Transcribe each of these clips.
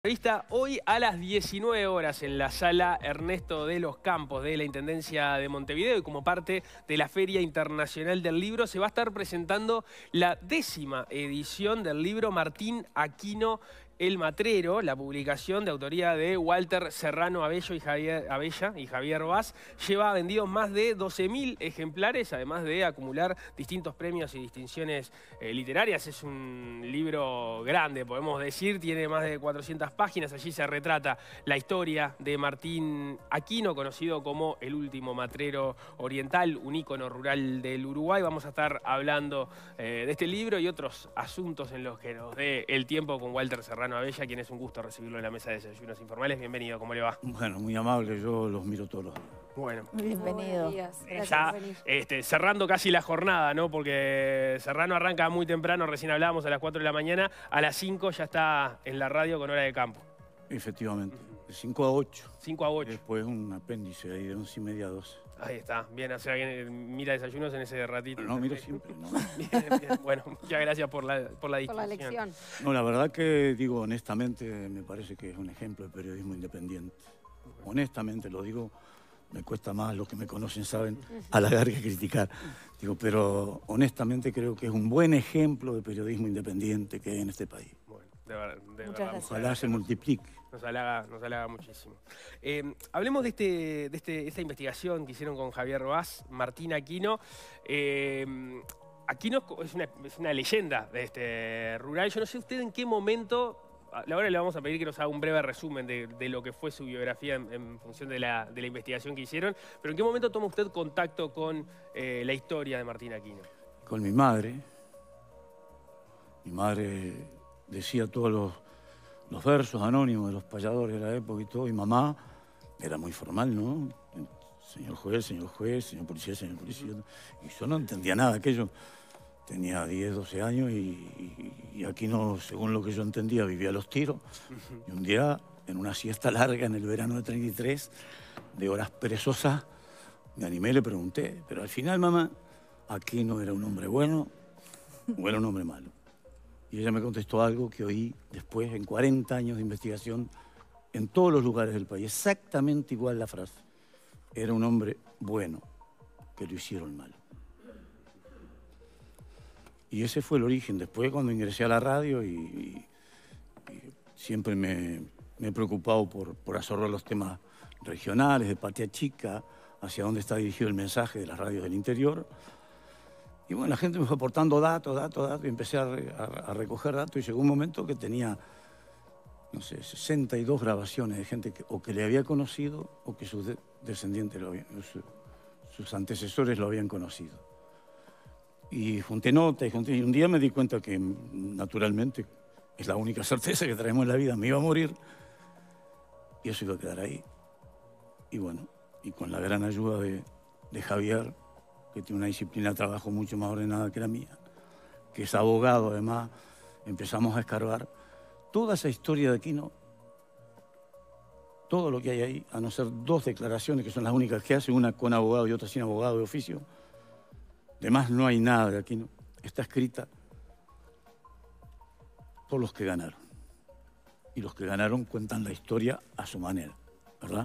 Entrevista hoy a las 19 horas en la sala Ernesto de los Campos de la Intendencia de Montevideo, y como parte de la Feria Internacional del Libro se va a estar presentando la 10ª edición del libro Martín Aquino El Matrero, la publicación de autoría de Walter Serrano Abella y Javier Vaz. Lleva vendidos más de 12.000 ejemplares, además de acumular distintos premios y distinciones literarias. Es un libro grande, podemos decir, tiene más de 400 páginas. Allí se retrata la historia de Martín Aquino, conocido como el último matrero oriental, un ícono rural del Uruguay. Vamos a estar hablando de este libro y otros asuntos en los que nos dé el tiempo con Walter Serrano Abella, quien es un gusto recibirlo en la mesa de desayunos informales. Bienvenido, ¿cómo le va? Bueno, muy amable, yo los miro todos los días. Bueno. Bienvenido. Ya cerrando casi la jornada, ¿no? Porque Serrano arranca muy temprano, recién hablábamos, a las 4 de la mañana, a las 5 ya está en la radio con Hora de Campo. Efectivamente, de 5 a 8. 5 a 8. Después un apéndice ahí de 11:30 a 12. Ahí está, bien, o sea, mira desayunos en ese ratito. No, miro siempre, ¿no? Bien. Bueno, muchas gracias por la distinción. Por la lección. No, la verdad que, digo, honestamente, me parece que es un ejemplo de periodismo independiente. Honestamente lo digo, me cuesta más, los que me conocen saben, halagar que criticar. Digo, pero honestamente creo que es un buen ejemplo de periodismo independiente que hay en este país. Bueno, de verdad. Gracias. Ojalá se multiplique. Nos halaga muchísimo. Hablemos de esta investigación que hicieron con Javier Vaz, Martín Aquino. Aquino es una leyenda de este rural. Yo no sé usted en qué momento. Ahora le vamos a pedir que nos haga un breve resumen de lo que fue su biografía en función de la investigación que hicieron. Pero ¿en qué momento toma usted contacto con la historia de Martín Aquino? Con mi madre. Mi madre decía todos los versos anónimos de los payadores de la época y todo. Y mamá era muy formal, ¿no? Señor juez, señor policía, señor policía. Y yo no entendía nada de aquello. Tenía 10, 12 años y Aquino, según lo que yo entendía, vivía a los tiros. Y un día, en una siesta larga en el verano de 33, de horas perezosas, me animé y le pregunté, pero al final, mamá, ¿Aquino era un hombre bueno o era un hombre malo? Y ella me contestó algo que oí después, en 40 años de investigación, en todos los lugares del país, exactamente igual la frase. Era un hombre bueno, que lo hicieron mal. Y ese fue el origen. Después, cuando ingresé a la radio y siempre me he preocupado por absorber los temas regionales, de Patria Chica, hacia dónde está dirigido el mensaje de las radios del interior. Y bueno, la gente me fue aportando datos, y empecé a recoger datos, y llegó un momento que tenía, no sé, 62 grabaciones de gente que le había conocido o que sus descendientes, sus antecesores lo habían conocido. Y junté notas, y un día me di cuenta que, naturalmente, es la única certeza que traemos en la vida, me iba a morir, y eso iba a quedar ahí. Y bueno, y con la gran ayuda de Javier, que tiene una disciplina de trabajo mucho más ordenada que la mía, que es abogado además, empezamos a escarbar toda esa historia de Aquino, todo lo que hay ahí, a no ser 2 declaraciones que son las únicas que hace, una con abogado y otra sin abogado de oficio. Además, no hay nada de Aquino. Está escrita por los que ganaron. Y los que ganaron cuentan la historia a su manera, ¿verdad?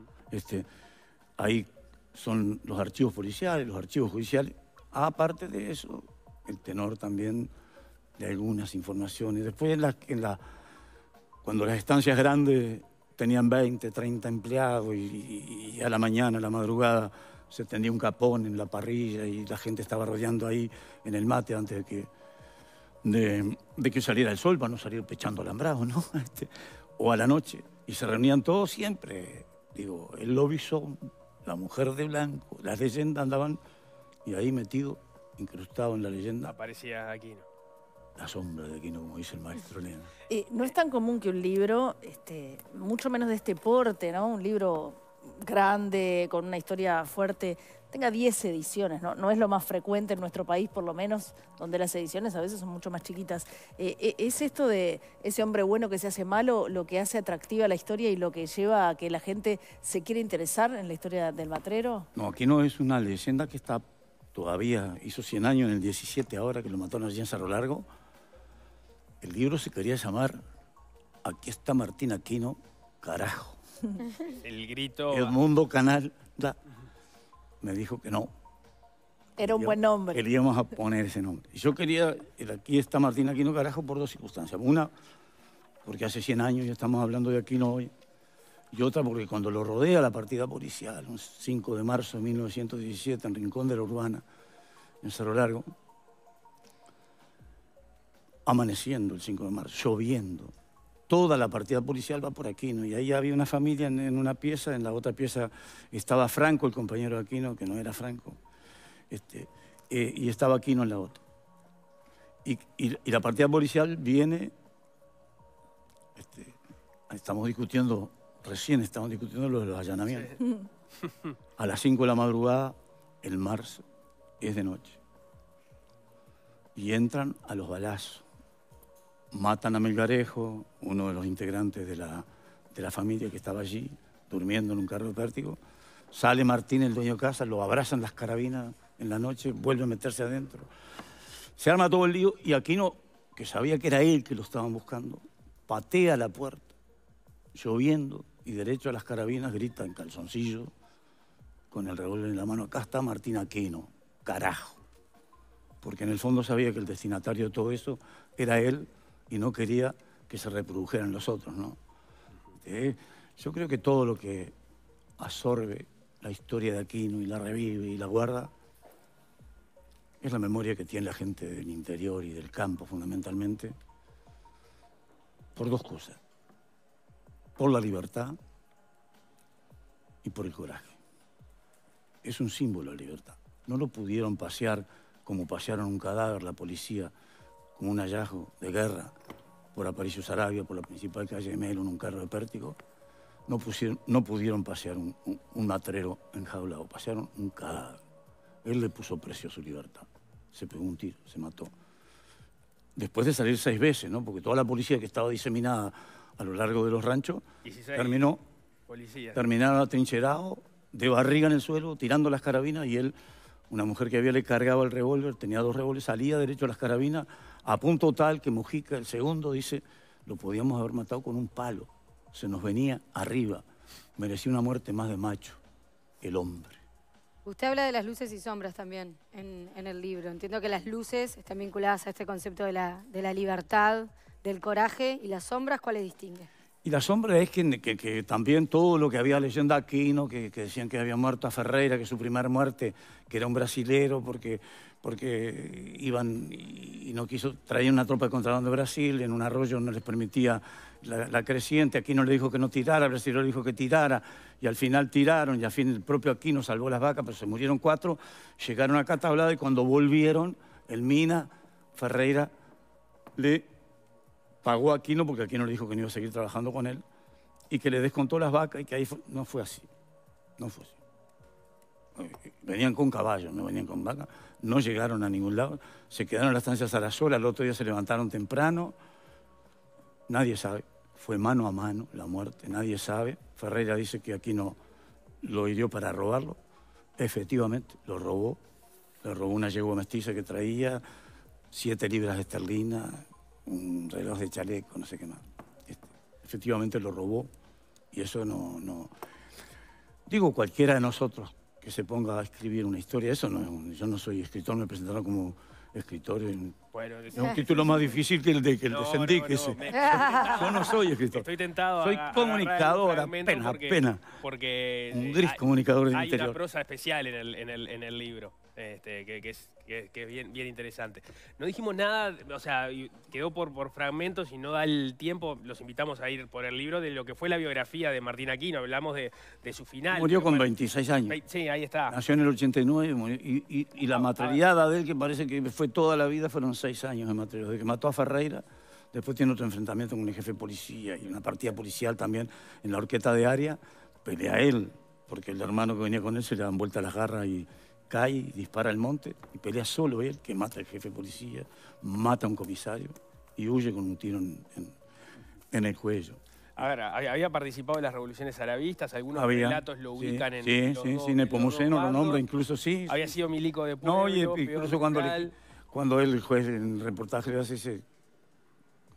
Ahí son los archivos policiales, los archivos judiciales. Aparte de eso, el tenor también de algunas informaciones. Después, cuando las estancias grandes tenían 20, 30 empleados y a la mañana, a la madrugada, se tendía un capón en la parrilla y la gente estaba rodeando ahí en el mate antes de que saliera el sol para no salir pechando alambrados, ¿no? O a la noche. Y se reunían todos siempre. Digo, el lobizón, la mujer de blanco, las leyendas andaban y ahí metido, incrustado en la leyenda. Aparecía Aquino. La sombra de Aquino, como dice el maestro Lena. No es tan común que un libro, mucho menos de este porte, ¿no? Un libro grande, con una historia fuerte, tenga 10 ediciones, ¿no? No es lo más frecuente en nuestro país, por lo menos, donde las ediciones a veces son mucho más chiquitas. ¿Es esto de ese hombre bueno que se hace malo lo que hace atractiva la historia y lo que lleva a que la gente se quiera interesar en la historia del matrero? No, Aquino es una leyenda que está todavía, hizo 100 años en el 17 ahora, que lo mataron allí en Cerro Largo. El libro se quería llamar aquí está Martín Aquino, carajo. El grito... Edmundo Canal me dijo que no. Era un buen nombre. Queríamos a poner ese nombre. Y yo quería, aquí está Martín Aquino, carajo, por dos circunstancias. Una, porque hace 100 años ya estamos hablando de Aquino hoy. Y otra, porque cuando lo rodea la partida policial, un 5 de marzo de 1917, en Rincón de la Urbana, en Cerro Largo, amaneciendo el 5 de marzo, lloviendo. Toda la partida policial va por Aquino. Y ahí había una familia en una pieza, en la otra pieza estaba Franco, el compañero de Aquino, que no era Franco. Y estaba Aquino en la otra. Y la partida policial viene, recién estamos discutiendo lo de los allanamientos. Sí. A las 5 de la madrugada, el marzo, es de noche. Y entran a los balazos. Matan a Melgarejo, uno de los integrantes de la familia que estaba allí, durmiendo en un carro de pértigo. Sale Martín, el dueño de casa, lo abrazan las carabinas en la noche, vuelve a meterse adentro. Se arma todo el lío y Aquino, que sabía que era él que lo estaban buscando, patea la puerta, lloviendo, y derecho a las carabinas grita en calzoncillo, con el revólver en la mano: acá está Martín Aquino, carajo. Porque en el fondo sabía que el destinatario de todo eso era él y no quería que se reprodujeran los otros, ¿no? Yo creo que todo lo que absorbe la historia de Aquino y la revive y la guarda es la memoria que tiene la gente del interior y del campo, fundamentalmente, por dos cosas: por la libertad y por el coraje. Es un símbolo de libertad. No lo pudieron pasear como pasearon un cadáver la policía, como un hallazgo de guerra, por Aparicio Saravia, por la principal calle de Melo, en un carro de pértigo. No pudieron pasear un matrero enjaulado, pasearon un cadáver. Él le puso precio a su libertad. Se pegó un tiro, se mató. Después de salir 6 veces, ¿no? Porque toda la policía que estaba diseminada a lo largo de los ranchos terminaron atrincherados, de barriga en el suelo, tirando las carabinas, y él, una mujer que había le cargaba el revólver, tenía 2 revólveres, salía derecho a las carabinas, a punto tal que Mujica, el segundo, dice: lo podíamos haber matado con un palo, se nos venía arriba, merecía una muerte más de macho, el hombre. Usted habla de las luces y sombras también en el libro. Entiendo que las luces están vinculadas a este concepto de la libertad, del coraje, y las sombras, ¿cuáles distingue? Y la sombra es que también todo lo que había leyenda Aquino, que decían que había muerto a Ferreira, que su primera muerte, que era un brasilero, porque iban y no quiso, traía una tropa de contrabando de Brasil, en un arroyo no les permitía la creciente. Aquino le dijo que no tirara, el brasilero le dijo que tirara, y al final tiraron, y al fin el propio Aquino salvó las vacas, pero se murieron 4, llegaron acá a Tablada, y cuando volvieron, el Mina, Ferreira, le pagó a Aquino, porque Aquino le dijo que no iba a seguir trabajando con él, y que le descontó las vacas, y que ahí no fue así. No fue así. Venían con caballos, no venían con vacas, no llegaron a ningún lado, se quedaron en la estancia Sarasola, el otro día se levantaron temprano, nadie sabe, fue mano a mano la muerte, nadie sabe. Ferreira dice que Aquino lo hirió para robarlo, efectivamente lo robó, le robó una yegua mestiza que traía, 7 libras esterlinas, un reloj de chaleco, no sé qué más. Efectivamente lo robó, y eso no... Digo, cualquiera de nosotros que se ponga a escribir una historia, eso no, yo no soy escritor, me presentaron como escritor. Bueno, es un título más difícil que el de Sendik. Yo no soy escritor. Estoy tentado. Soy comunicador, apenas. Porque un gris comunicador del interior. Hay una prosa especial en el libro, que es bien interesante. No dijimos nada, o sea, quedó por fragmentos y no da el tiempo. Los invitamos a ir por el libro de lo que fue la biografía de Martín Aquino. Hablamos de su final. Murió con 26 años. Sí, ahí está. Nació en el 89 y la materialidad de él, que parece que fue toda la vida, fueron 6 años de materialidad. De que mató a Ferreira, después tiene otro enfrentamiento con el jefe de policía y una partida policial también en la horqueta de área. Pelea él, porque el hermano que venía con él se le dan vuelta las garras y cae y dispara al monte, y pelea solo él, que mata al jefe de policía, mata a un comisario y huye con un tiro en el cuello. A ver, había participado en las revoluciones arabistas, algunos relatos lo ubican en... Sí, Nepomuceno lo nombra, incluso sí. Había sido milico de pueblo. No, y incluso cuando él, el juez, en el reportaje le hace ese...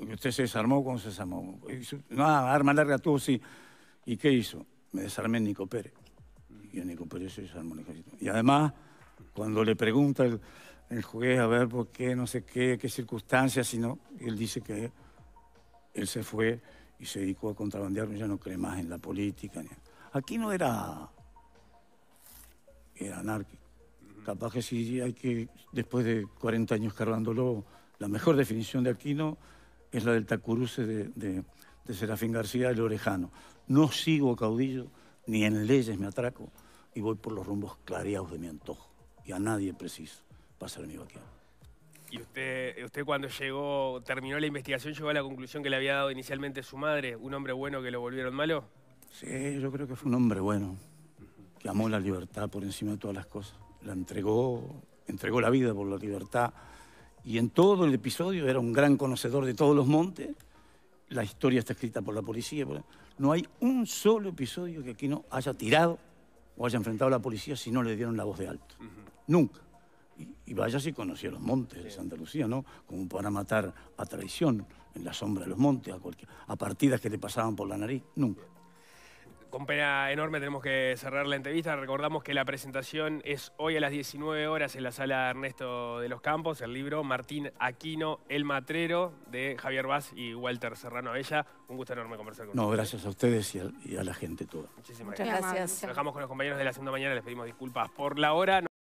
Usted se desarmó cuando se desarmó. No, arma larga tuvo, sí. ¿Y qué hizo? Me desarmé en Nico Pérez. Y en Nico Pérez se desarmó el ejército. Y además, cuando le pregunta el juez a ver por qué, no sé qué circunstancias, sino él dice que él se fue y se dedicó a contrabandear, ya no cree más en la política. Aquí no era anárquico. Capaz que sí hay que, después de 40 años cargándolo, la mejor definición de Aquino es la del Tacuruce de Serafín García, el Orejano. No sigo caudillo, ni en leyes me atraco, y voy por los rumbos clareados de mi antojo. Y a nadie preciso para ser mi vaquero. ¿Y usted cuando terminó la investigación, llegó a la conclusión que le había dado inicialmente su madre, un hombre bueno que lo volvieron malo? Sí, yo creo que fue un hombre bueno, que amó la libertad por encima de todas las cosas. La entregó la vida por la libertad. Y en todo el episodio era un gran conocedor de todos los montes. La historia está escrita por la policía. No hay un solo episodio que aquí no haya tirado o haya enfrentado a la policía si no le dieron la voz de alto. Nunca. Y vaya si conocía los montes de Santa Lucía, ¿no? Como para matar a traición en la sombra de los montes, a partidas que le pasaban por la nariz. Nunca. Con pena enorme tenemos que cerrar la entrevista. Recordamos que la presentación es hoy a las 19 horas en la sala Ernesto de los Campos, el libro Martín Aquino, El Matrero, de Javier Vaz y Walter Serrano Abella. Un gusto enorme conversar con ustedes. No, gracias a ustedes y a la gente toda. Muchísimas Muchas gracias. gracias. Nos dejamos con los compañeros de la segunda mañana, les pedimos disculpas por la hora.